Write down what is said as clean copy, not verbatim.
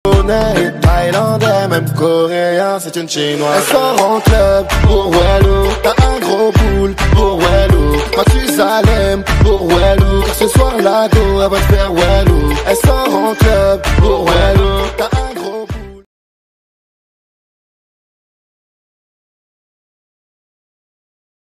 Thaïlandais, même coréen, c'est une chinoise. Elle sort en club pour Wello. T'as un gros boule pour Wello. Mathusalem pour Wello. Car ce soir la go, elle va te faire Wello. Elle sort en club